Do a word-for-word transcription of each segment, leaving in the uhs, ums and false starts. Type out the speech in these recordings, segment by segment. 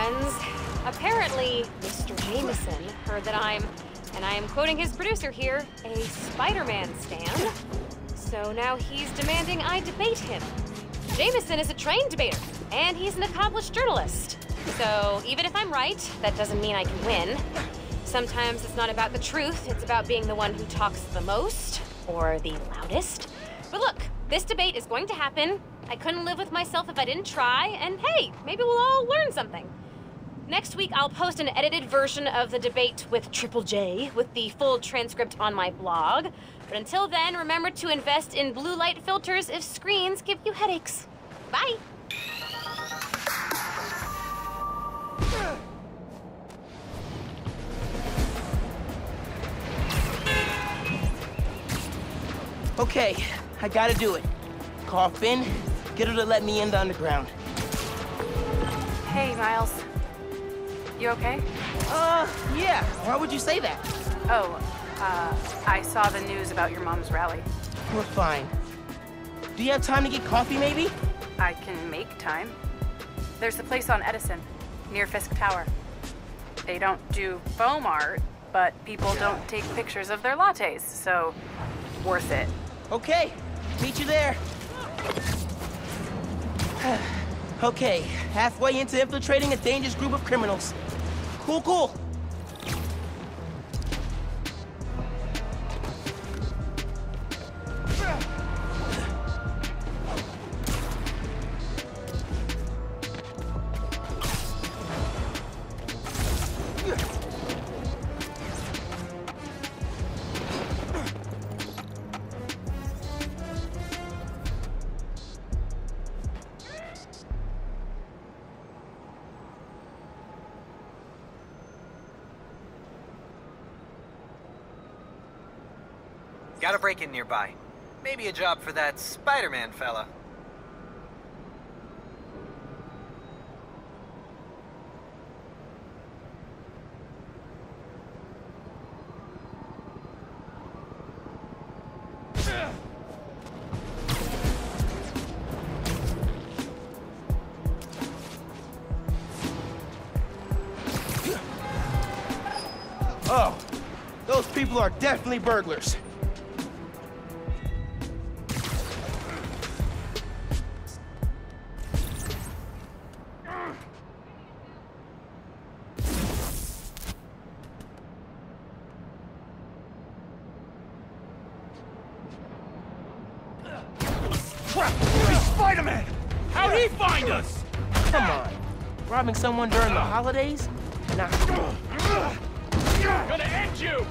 friends. Apparently, Mister Jameson heard that I'm, and I am quoting his producer here, a Spider-Man stan. So now he's demanding I debate him. Jameson is a trained debater, and he's an accomplished journalist. So even if I'm right, that doesn't mean I can win. Sometimes it's not about the truth, it's about being the one who talks the most, or the loudest. But look, this debate is going to happen. I couldn't live with myself if I didn't try, and hey, maybe we'll all learn something. Next week, I'll post an edited version of the debate with Triple J, with the full transcript on my blog. But until then, remember to invest in blue light filters if screens give you headaches. Bye! Okay, I gotta do it. Call Finn, get her to let me in the underground. Hey, Miles. You okay? Uh, yeah. Why would you say that? Oh, uh, I saw the news about your mom's rally. We're fine. Do you have time to get coffee, maybe? I can make time. There's a place on Edison, near Fisk Tower. They don't do foam art, but people don't take pictures of their lattes, so worth it. Okay, meet you there. Okay, halfway into infiltrating a dangerous group of criminals. Cool, cool. Got a break-in nearby. Maybe a job for that Spider-Man fella. Oh, those people are definitely burglars. Spider-Man! How'd he find us? Come on. Robbing someone during the holidays? Nah. Gonna end you!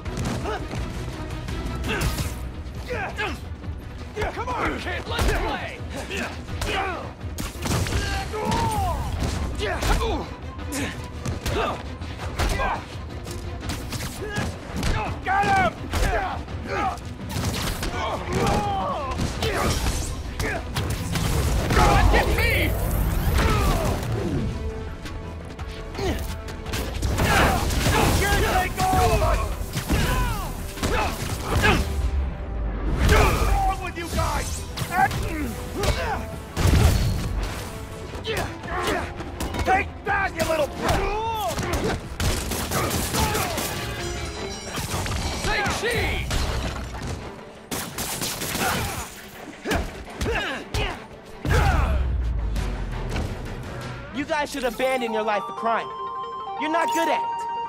Come on, kid, let's play! Got him! Get me! Take all of us! What's wrong with you guys? Take back, you little... Say cheese! You guys should abandon your life of crime. You're not good at it.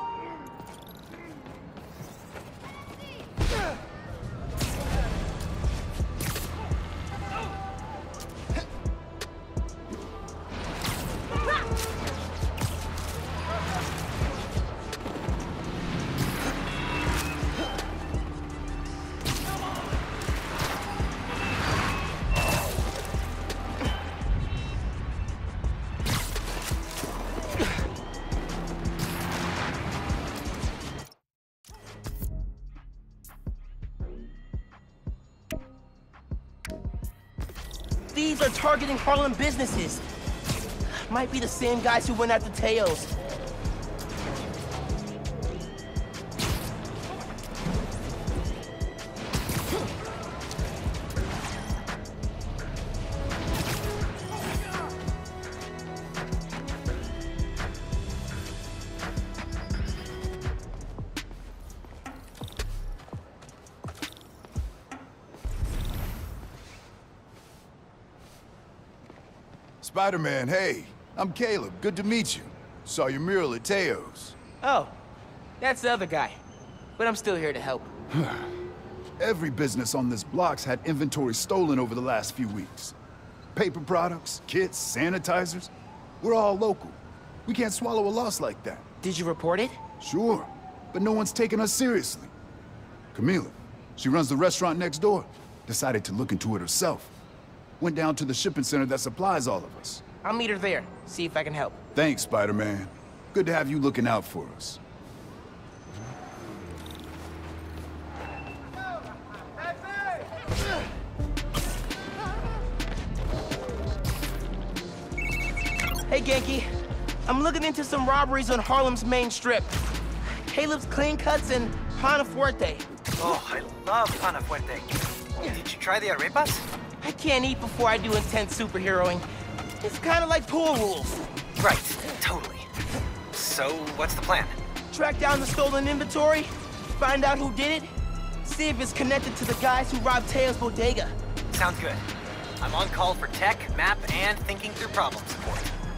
These are targeting Harlem businesses. Might be the same guys who went after Teos. Spider-Man, hey. I'm Caleb. Good to meet you. Saw your mural at Teo's. Oh, that's the other guy. But I'm still here to help. Every business on this block's had inventory stolen over the last few weeks. Paper products, kits, sanitizers. We're all local. We can't swallow a loss like that. Did you report it? Sure, but no one's taking us seriously. Camila, she runs the restaurant next door. Decided to look into it herself. Went down to the shipping center that supplies all of us. I'll meet her there, see if I can help. Thanks, Spider-Man. Good to have you looking out for us. Hey, Genki. I'm looking into some robberies on Harlem's main strip. Caleb's Clean Cuts and Pana Fuerte. Oh, I love Pana Fuerte. Did you try the arepas? I can't eat before I do intense superheroing. It's kind of like pool rules. Right, totally. So, what's the plan? Track down the stolen inventory, find out who did it, see if it's connected to the guys who robbed Teo's bodega. Sounds good. I'm on call for tech, map, and thinking through problem support.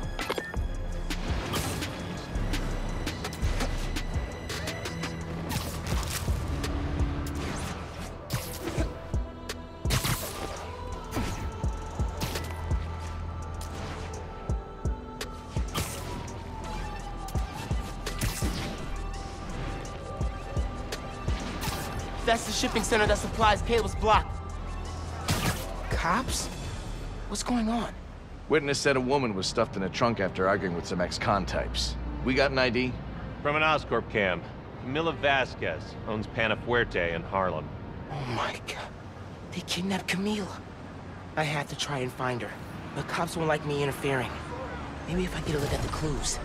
That's the shipping center that supplies Caleb's block. Cops? What's going on? Witness said a woman was stuffed in a trunk after arguing with some ex-con types. We got an I D? From an Oscorp cam. Camila Vasquez owns Pana Fuerte in Harlem. Oh my god. They kidnapped Camila. I have to try and find her. But cops won't like me interfering. Maybe if I get a look at the clues.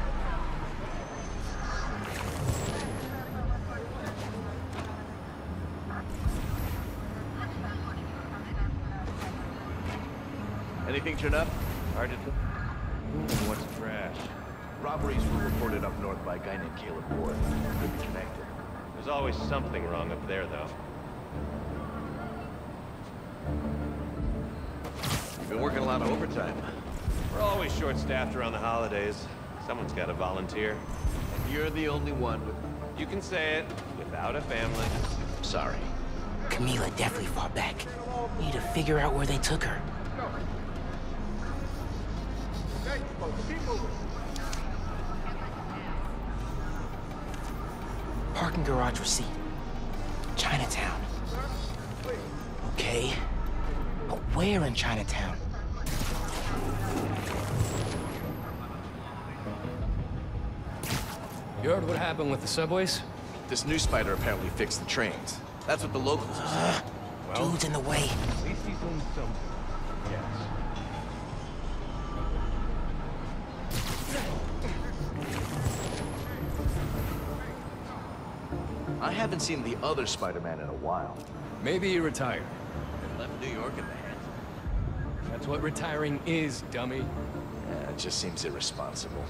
Anything turned up? Hard to tell. Ooh, what's trash? Robberies were reported up north by a guy named Caleb Ward. Could be connected. There's always something wrong up there, though. You've been working a lot of overtime. We're always short-staffed around the holidays. Someone's got to volunteer. And you're the only one with... You can say it, without a family. Sorry. Camila definitely fought back. We need to figure out where they took her. Parking garage receipt. Chinatown. Okay. But where in Chinatown? You heard what happened with the subways? This new spider apparently fixed the trains. That's what the locals are saying. Well, dude's in the way. At least he's doing something. Yes. I haven't seen the other Spider-Man in a while. Maybe he retired. And left New York in the hand. That's what retiring is, dummy. Yeah, it just seems irresponsible.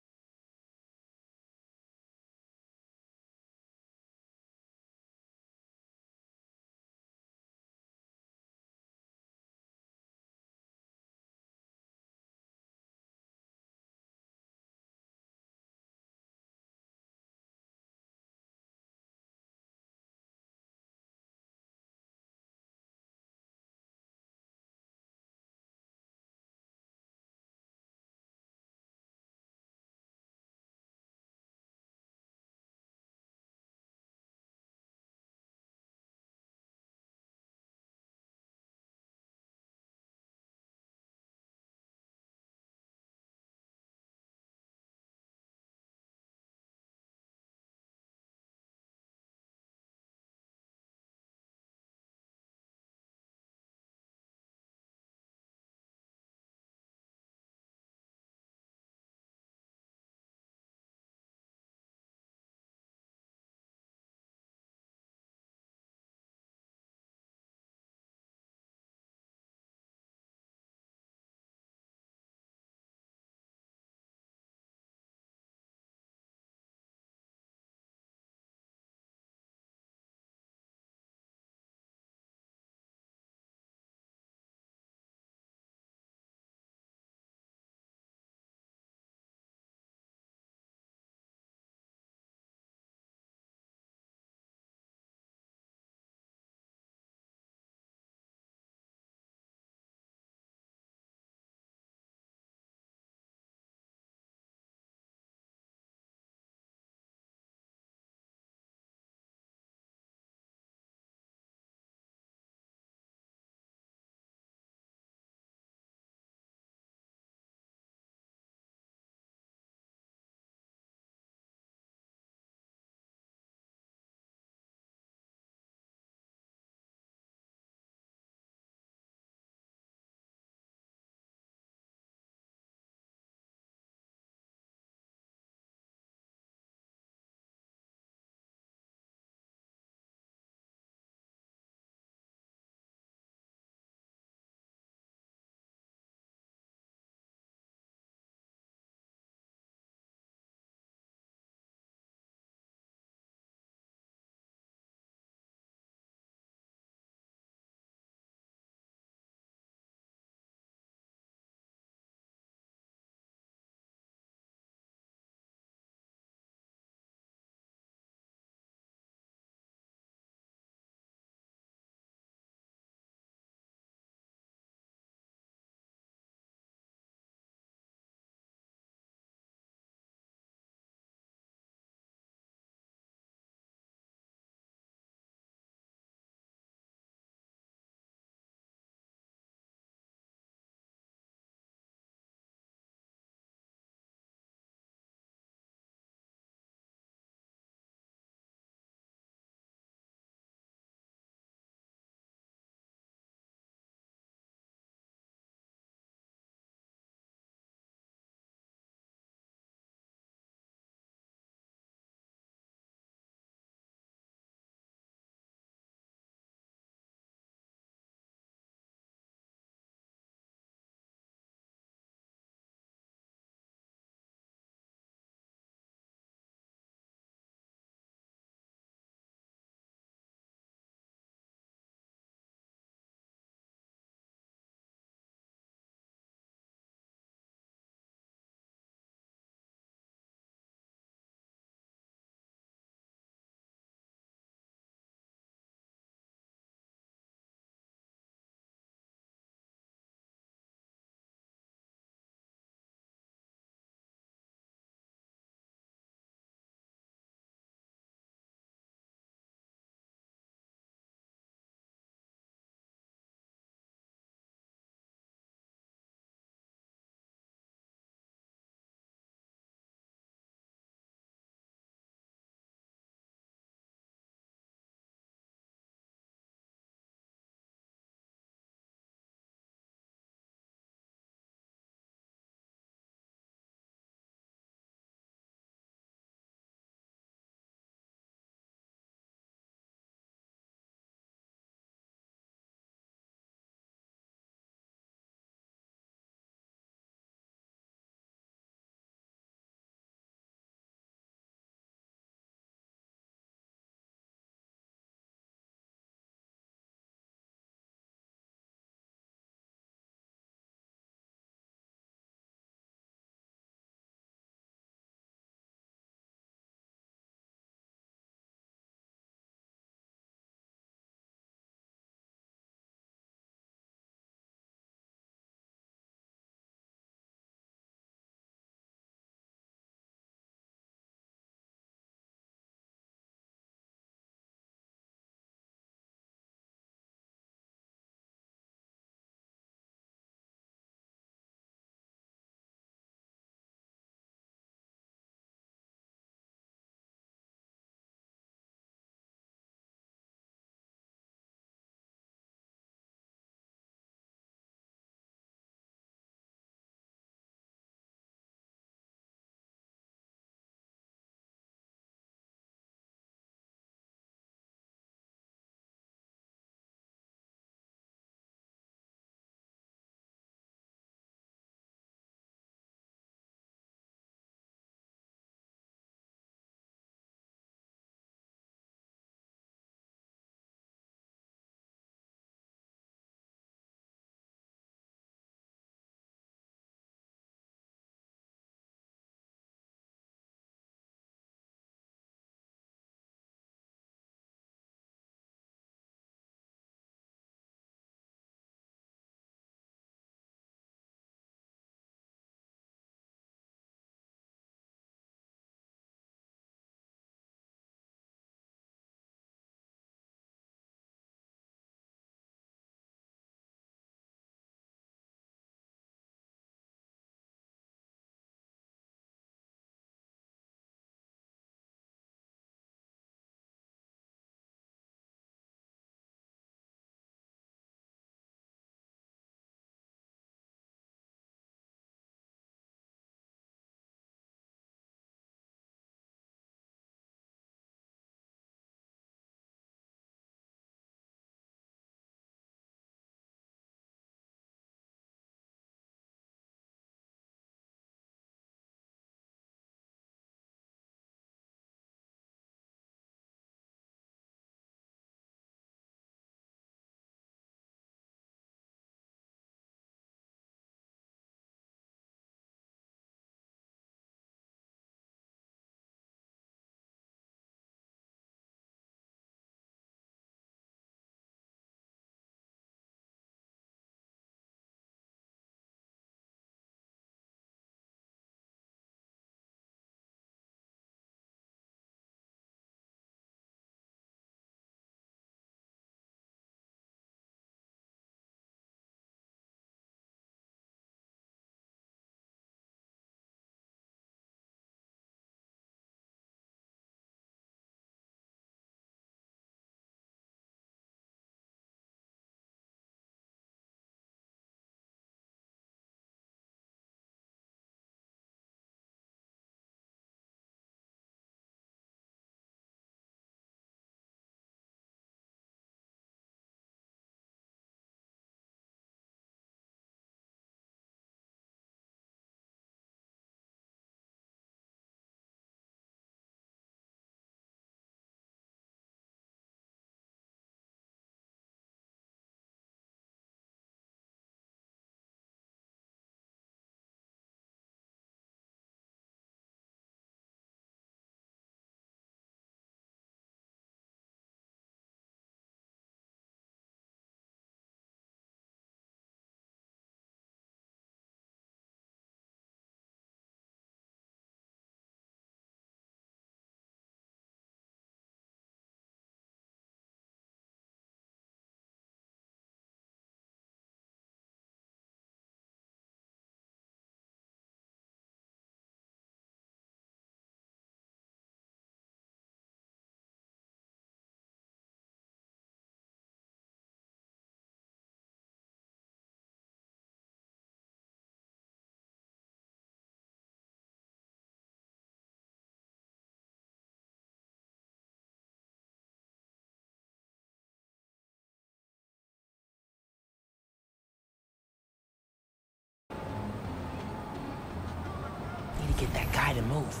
get that guy to move.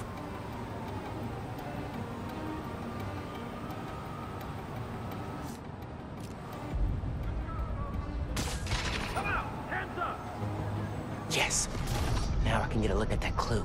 Yes. Now I can get a look at that clue.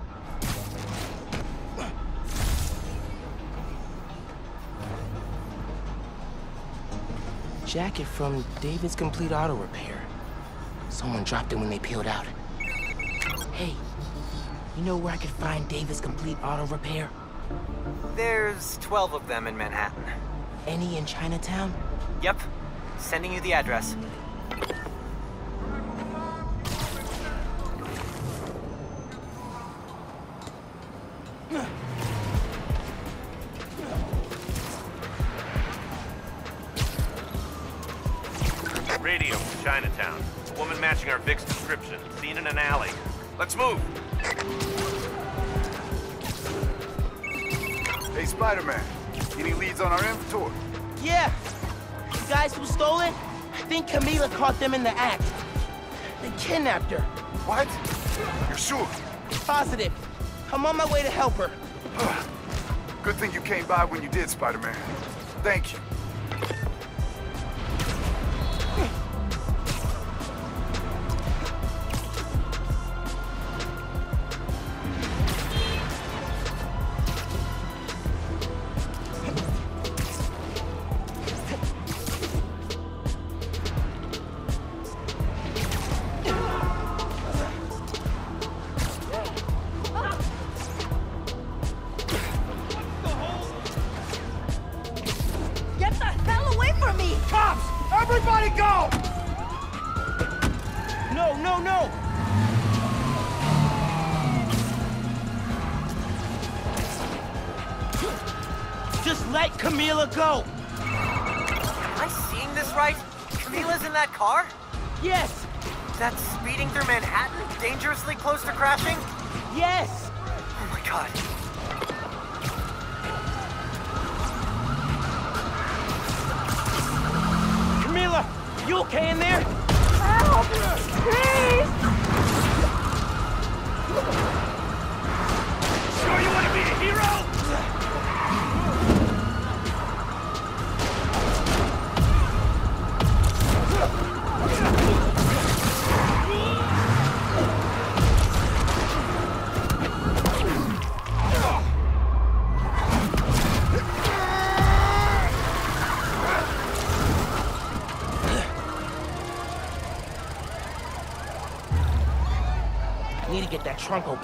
Jacket from David's Complete Auto Repair. Someone dropped it when they peeled out. Hey, you know where I could find David's Complete Auto Repair? There's twelve of them in Manhattan. Any in Chinatown? Yep. Sending you the address. Radio from Chinatown. A woman matching our Vic's description. Seen in an alley. Let's move! Hey, Spider-Man. Any leads on our inventory? Yeah. The guys who stole it, I think Camila caught them in the act. They kidnapped her. What? You're sure? Positive. I'm on my way to help her. Good thing you came by when you did, Spider-Man. Thank you. Get the hell away from me! Cops! Everybody go! No, no, no! Just let Camila go! Am I seeing this right? Camila's in that car? Yes! That's speeding through Manhattan, dangerously close to crashing? Yes! Oh my god. Camila, you okay in there? Help! Please! Sure you want to be a hero? Need to get that trunk open.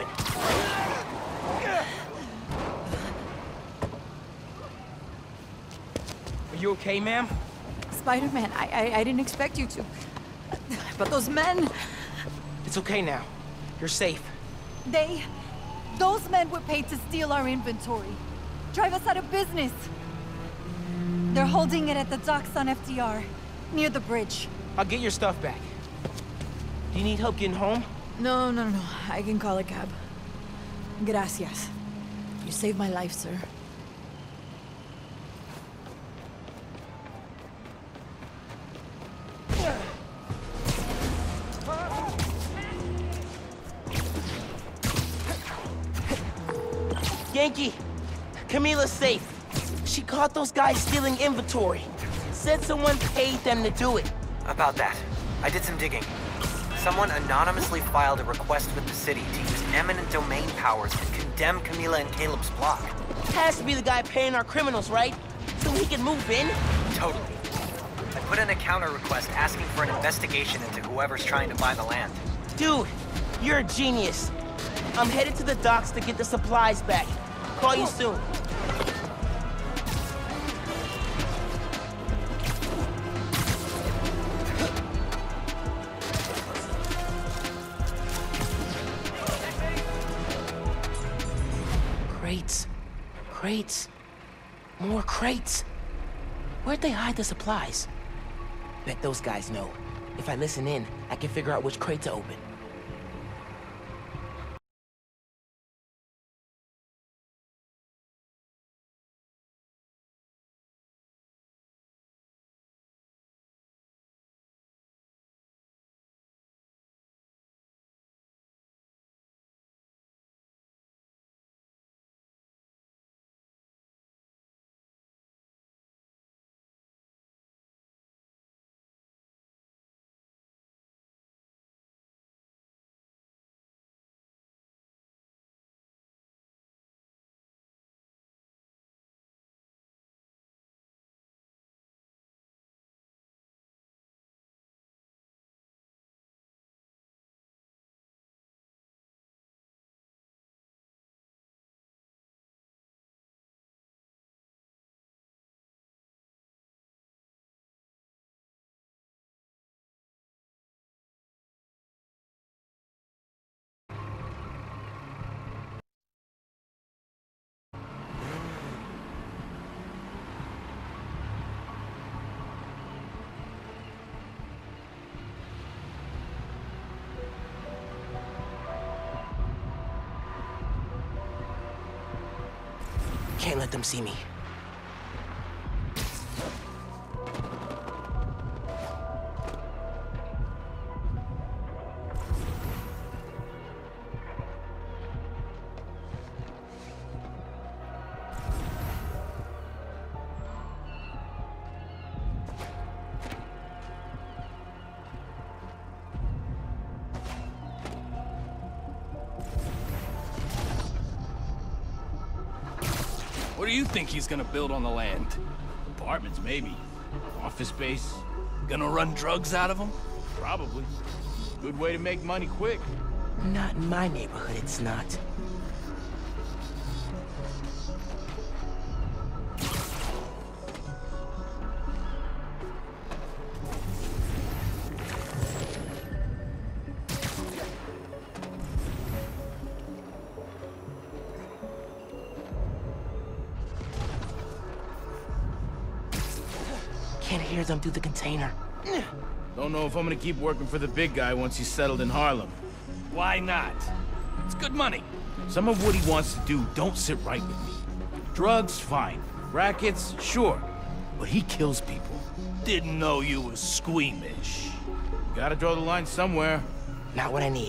Are you okay, ma'am? Spider-Man, I, I I didn't expect you to. But those men, It's okay now. You're safe. they... Those men were paid to steal our inventory. Drive us out of business. They're holding it at the docks on F D R, near the bridge. I'll get your stuff back. Do you need help getting home? No, no, no. I can call a cab. Gracias. You saved my life, sir. Yankee, Camila's safe. She caught those guys stealing inventory. Said someone paid them to do it. About that, I did some digging. Someone anonymously filed a request with the city to use eminent domain powers to condemn Camila and Caleb's block. Has to be the guy paying our criminals, right? So he can move in? Totally. I put in a counter request asking for an investigation into whoever's trying to buy the land. Dude, you're a genius. I'm headed to the docks to get the supplies back. Call you soon. Crates. Crates. More crates. Where'd they hide the supplies? Bet those guys know. If I listen in, I can figure out which crate to open. Can't let them see me. What do you think he's gonna build on the land? Apartments, maybe. Office space? Gonna run drugs out of them? Probably. Good way to make money quick. Not in my neighborhood, it's not. Can't hear them through the container. Don't know if I'm gonna keep working for the big guy once he's settled in Harlem. Why not? It's good money. Some of what he wants to do don't sit right with me. Drugs, fine. Rackets, sure. But he kills people. Didn't know you was squeamish. Gotta draw the line somewhere. Not what I need.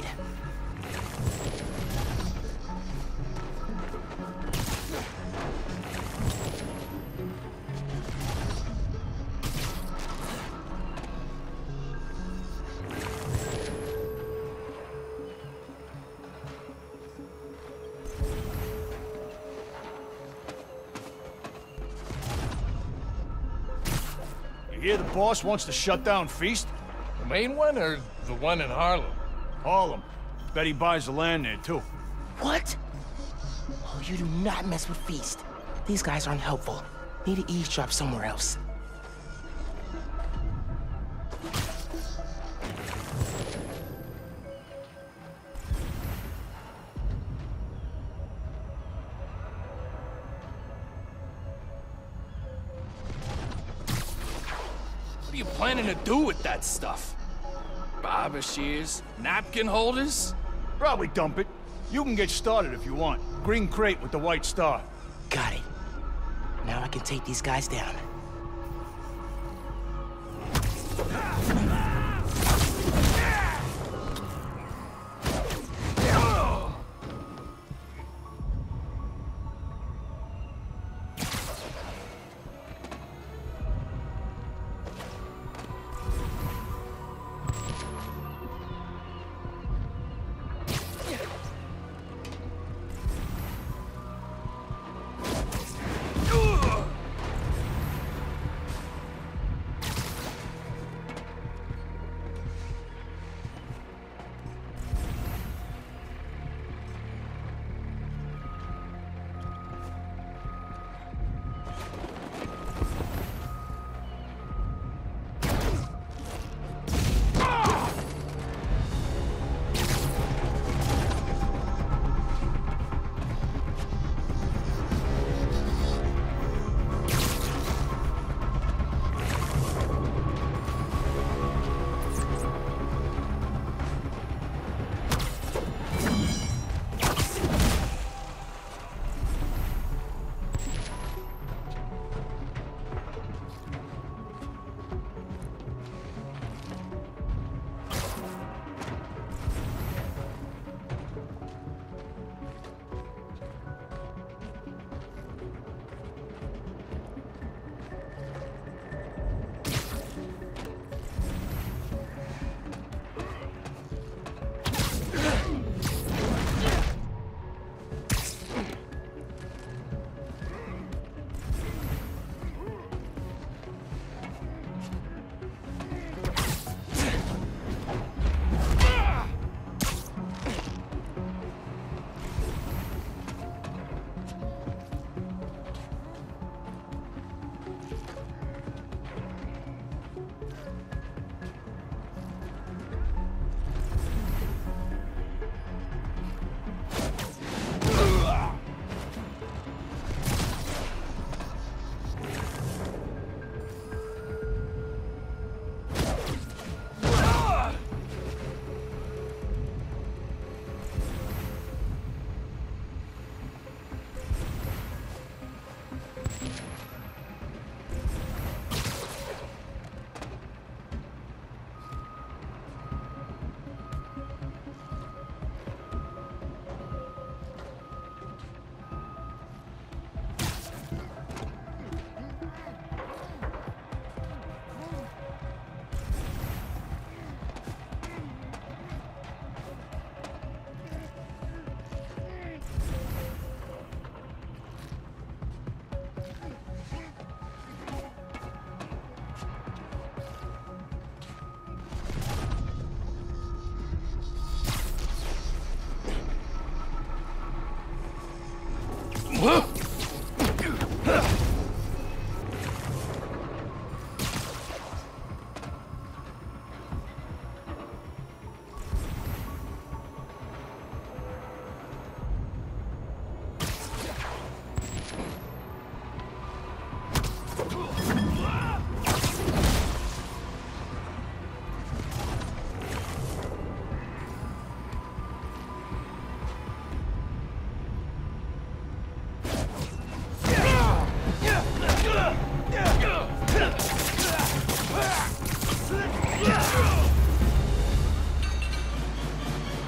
You hear the boss wants to shut down Feast? The main one or the one in Harlem? Harlem. Bet he buys the land there, too. What? Oh, you do not mess with Feast. These guys aren't helpful. Need to eavesdrop somewhere else. What are you planning to do with that stuff? Barber shears? Napkin holders? Probably dump it. You can get started if you want. Green crate with the white star. Got it. Now I can take these guys down.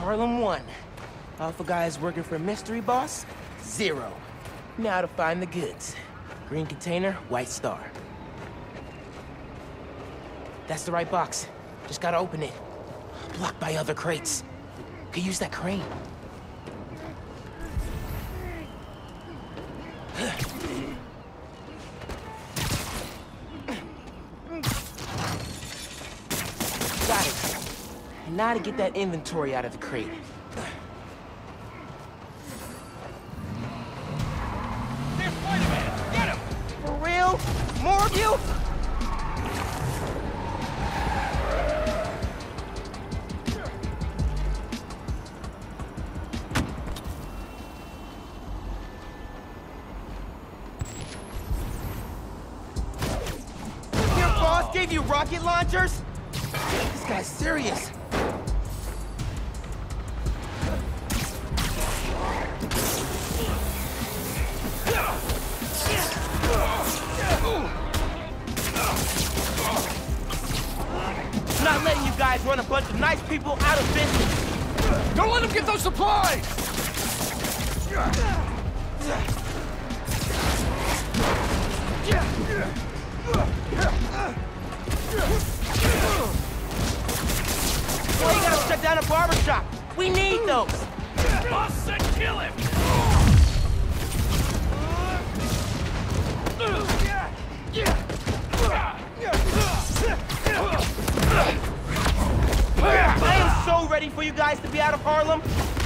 Harlem, one. Alpha guys working for Mystery Boss, zero. Now to find the goods. Green container, white star. That's the right box. Just gotta open it. Blocked by other crates. Could use that crane. Got it. And now to get that inventory out of the crate. There's Spider-Man! Get him! For real? More of you? Your boss gave you rocket launchers? This guy's serious. Not letting you guys run a bunch of nice people out of business. Don't let him get those supplies! Why you gotta shut down a barbershop? We need those! Boss said kill him! I am so ready for you guys to be out of Harlem.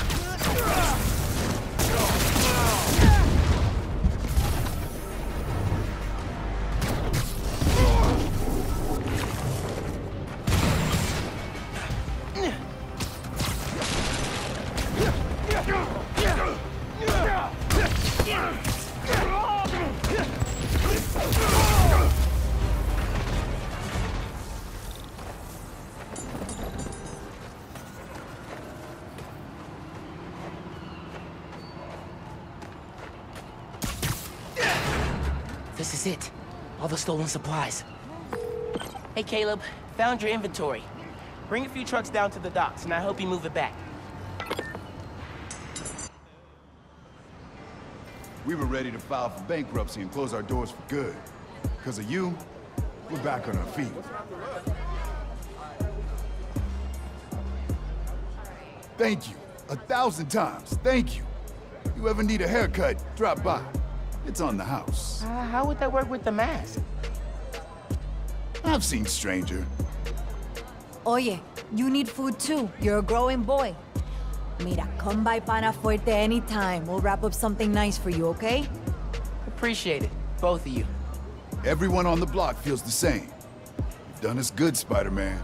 This is it. All the stolen supplies. Hey, Caleb. Found your inventory. Bring a few trucks down to the docks, and I hope you move it back. We were ready to file for bankruptcy and close our doors for good. Because of you, we're back on our feet. Thank you. A thousand times. Thank you. You ever need a haircut, drop by. It's on the house. Uh, how would that work with the mask? I've seen stranger. Oye, you need food too. You're a growing boy. Mira, come by Pana Fuerte anytime. We'll wrap up something nice for you, okay? Appreciate it, both of you. Everyone on the block feels the same. You've done us good, Spider-Man.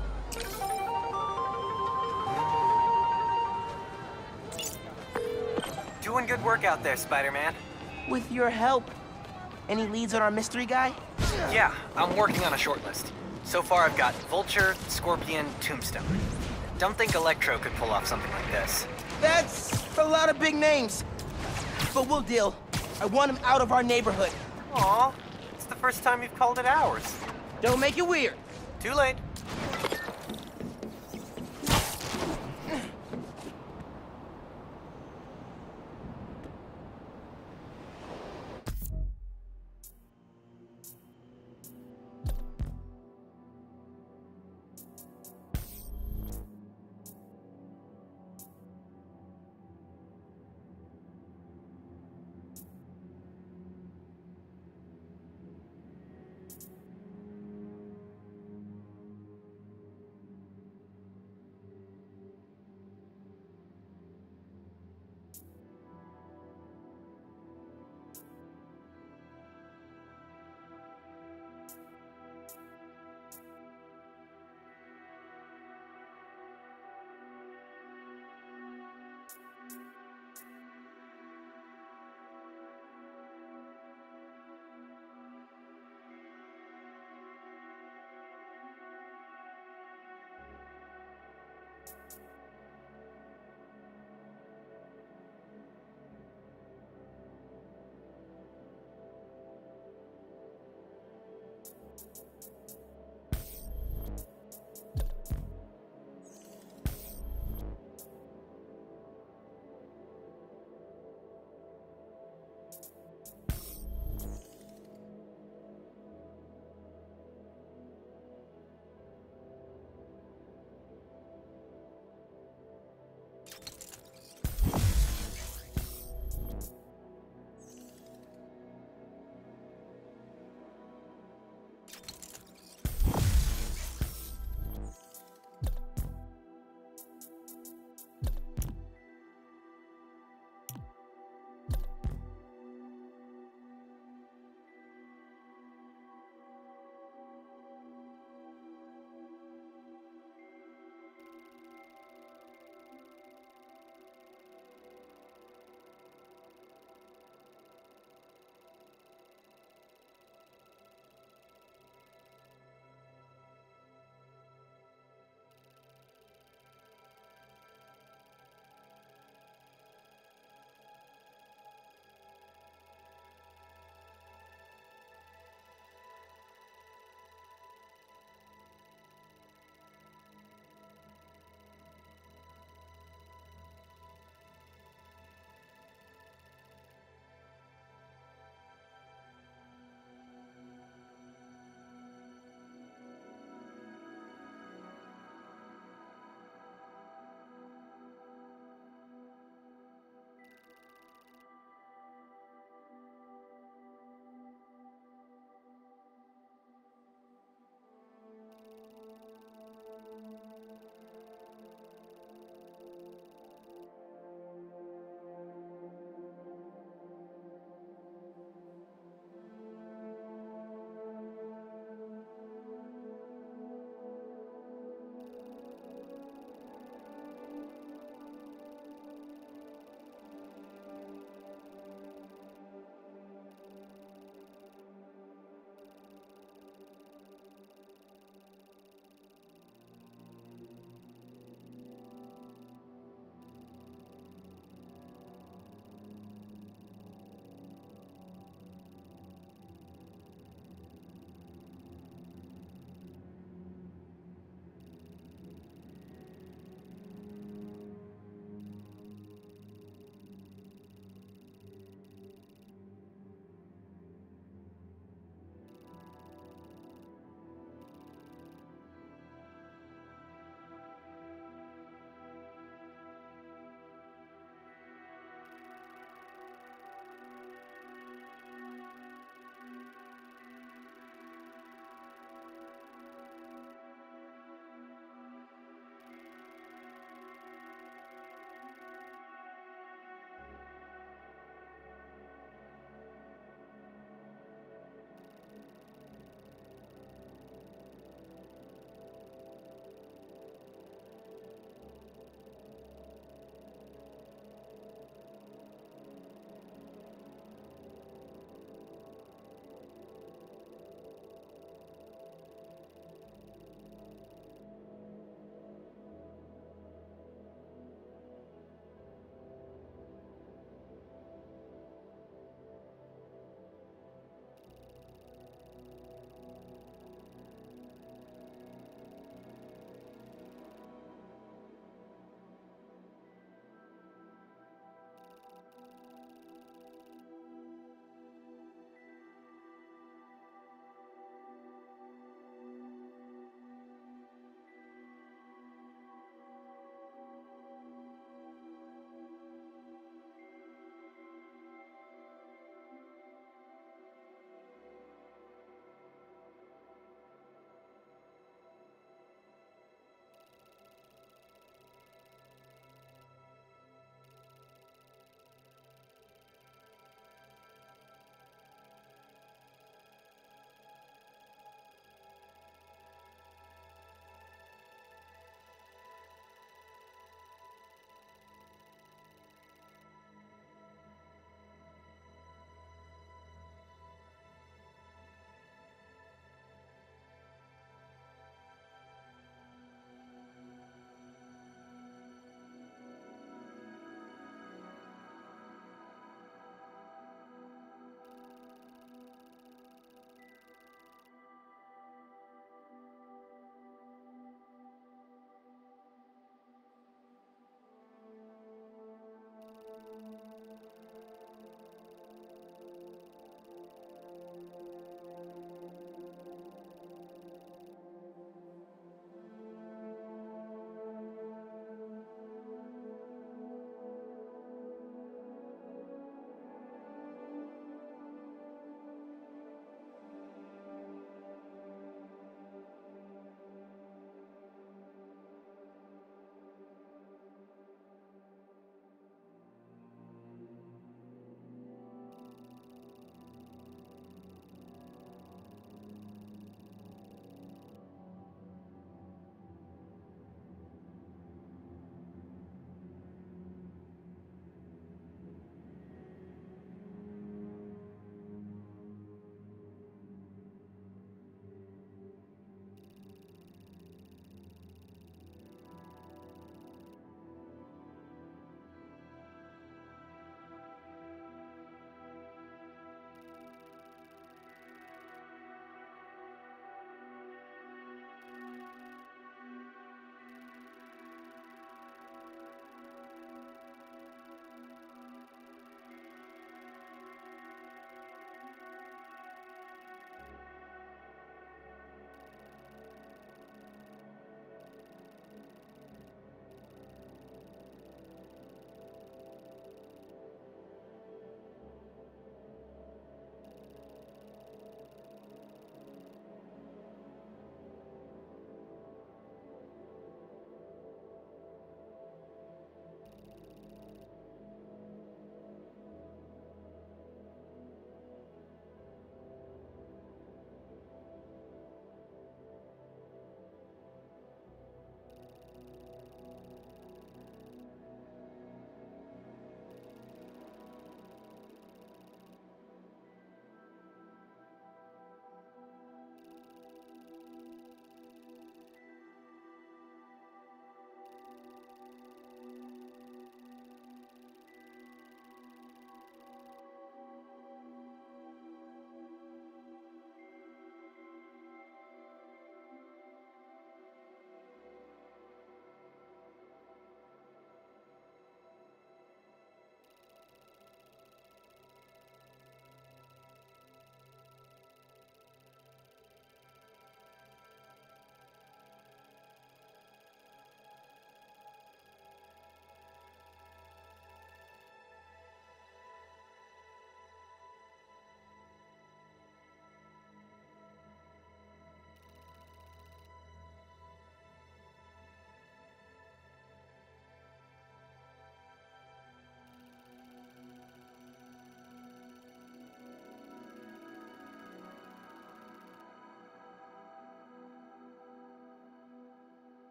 Doing good work out there, Spider-Man. With your help. Any leads on our mystery guy? Yeah, I'm working on a short list. So far I've got Vulture, Scorpion, Tombstone. Don't think Electro could pull off something like this. That's a lot of big names. But we'll deal. I want him out of our neighborhood. Aw, it's the first time you've called it ours. Don't make it weird. Too late.